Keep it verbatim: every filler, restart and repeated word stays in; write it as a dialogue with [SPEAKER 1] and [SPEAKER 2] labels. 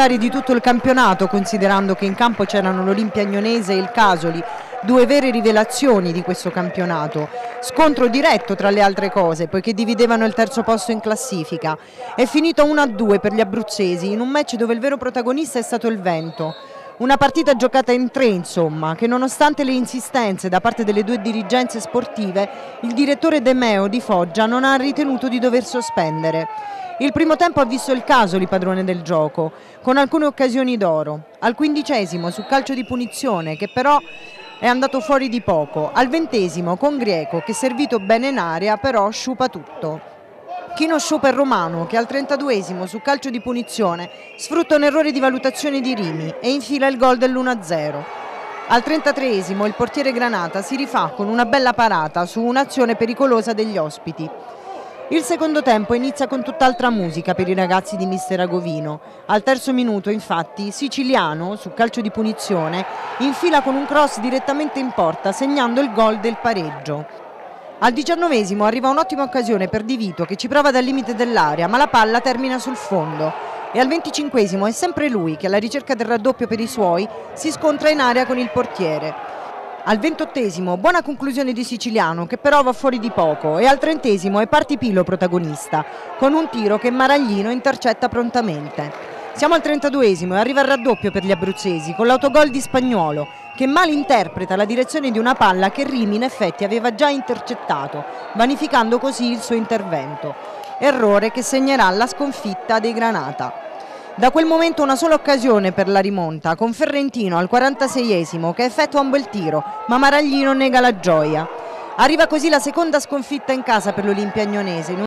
[SPEAKER 1] avversari di tutto il campionato, considerando che in campo c'erano l'Olimpia Agnonese e il Casoli, due vere rivelazioni di questo campionato. Scontro diretto tra le altre cose, poiché dividevano il terzo posto in classifica. È finito uno a due per gli abruzzesi, in un match dove il vero protagonista è stato il vento. Una partita giocata in tre, insomma, che nonostante le insistenze da parte delle due dirigenze sportive, il direttore De Meo di Foggia non ha ritenuto di dover sospendere. Il primo tempo ha visto il Casoli padrone del gioco, con alcune occasioni d'oro. Al quindicesimo su calcio di punizione, che però è andato fuori di poco. Al ventesimo con Grieco, che servito bene in area, però sciupa tutto. Chino sciupa il romano, che al trentaduesimo su calcio di punizione sfrutta un errore di valutazione di Rimi e infila il gol dell'uno a zero. Al trentatreesimo il portiere Granata si rifà con una bella parata su un'azione pericolosa degli ospiti. Il secondo tempo inizia con tutt'altra musica per i ragazzi di mister Agovino. Al terzo minuto, infatti, Siciliano, su calcio di punizione, infila con un cross direttamente in porta, segnando il gol del pareggio. Al diciannovesimo arriva un'ottima occasione per Di Vito, che ci prova dal limite dell'area, ma la palla termina sul fondo. E al venticinquesimo è sempre lui che, alla ricerca del raddoppio per i suoi, si scontra in area con il portiere. Al ventottesimo buona conclusione di Siciliano, che però va fuori di poco, e al trentesimo è Partipilo protagonista, con un tiro che Maraglino intercetta prontamente. Siamo al trentaduesimo e arriva il raddoppio per gli abruzzesi, con l'autogol di Spagnuolo, che malinterpreta la direzione di una palla che Rimi in effetti aveva già intercettato, vanificando così il suo intervento. Errore che segnerà la sconfitta dei Granata. Da quel momento una sola occasione per la rimonta, con Ferrentino al quarantaseiesimo che effettua un bel tiro, ma Maraglino nega la gioia. Arriva così la seconda sconfitta in casa per l'Olimpia Agnonese.